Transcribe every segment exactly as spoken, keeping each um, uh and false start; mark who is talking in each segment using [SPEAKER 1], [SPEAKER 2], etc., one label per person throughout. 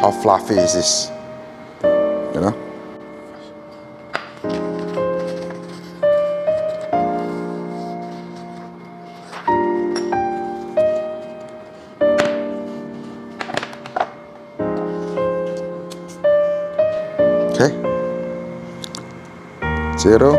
[SPEAKER 1] how fluffy is this, you know? Okay, zero.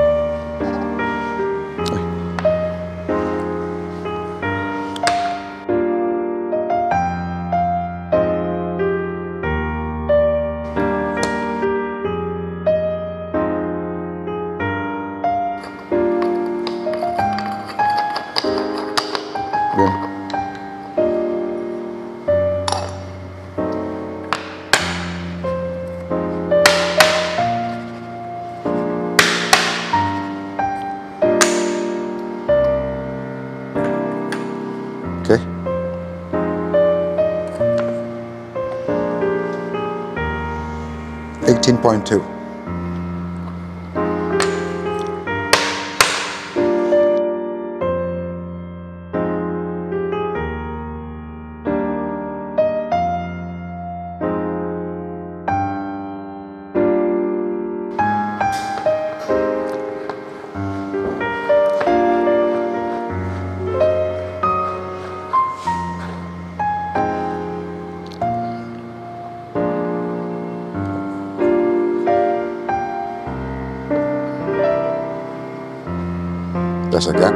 [SPEAKER 1] Okay. eighteen point two. Just like that.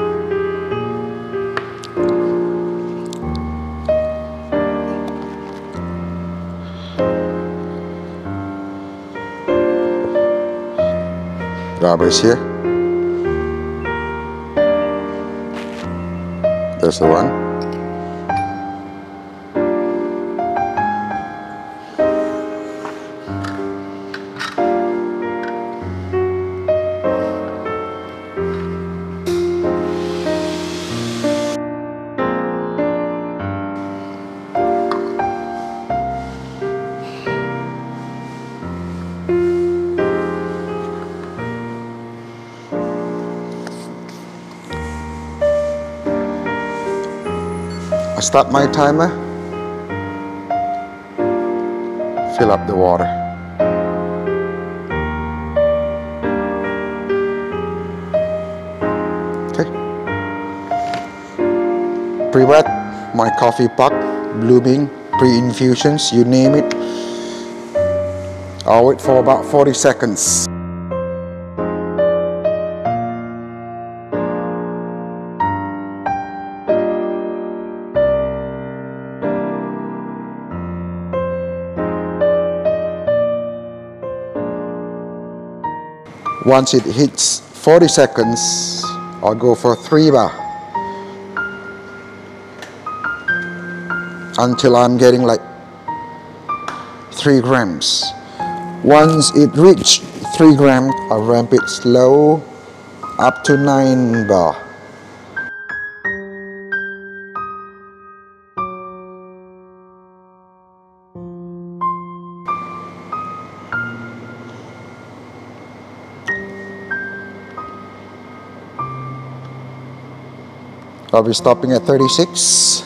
[SPEAKER 1] Rubber is here. There's the one. I start my timer, fill up the water. Okay. Prewet, my coffee pot, blooming, pre-infusions, you name it. I'll wait for about forty seconds. Once it hits forty seconds, I'll go for three bar until I'm getting like three grams. Once it reaches three grams, I'll ramp it slow up to nine bar. I'll be stopping at thirty-six.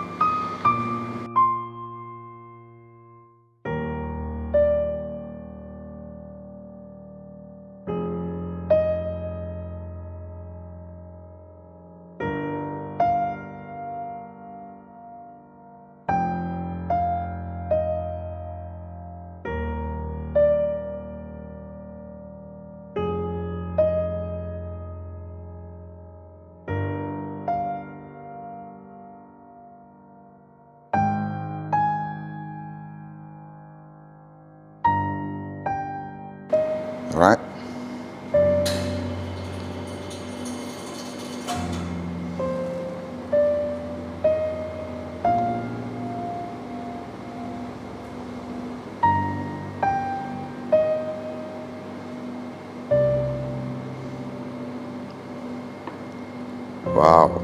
[SPEAKER 1] All right. Wow.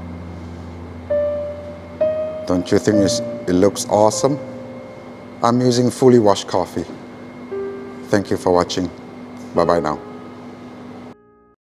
[SPEAKER 1] Don't you think it's, it looks awesome? I'm using fully washed coffee. Thank you for watching. Bye-bye now.